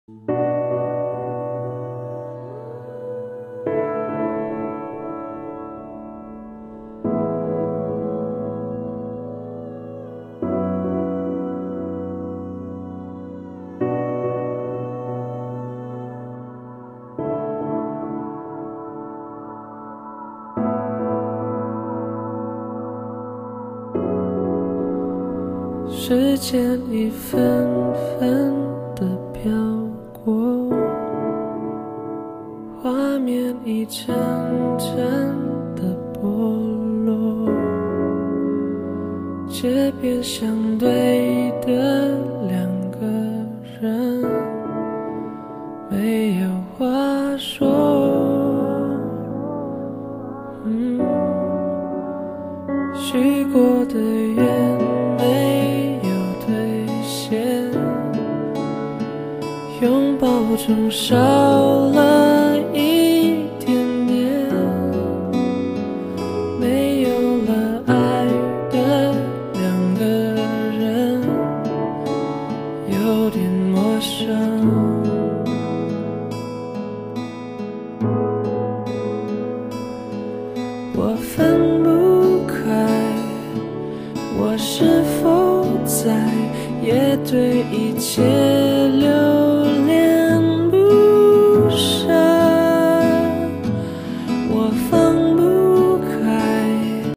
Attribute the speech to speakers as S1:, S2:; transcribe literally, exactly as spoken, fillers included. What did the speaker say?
S1: 时间已纷纷地飘过，画面一帧帧地剥落，街边相对的两个人没有话说。嗯，许过的愿没有兑现，拥抱中少了一点点，没有了爱的两个人有点陌生。我分不开，我是否在也对一切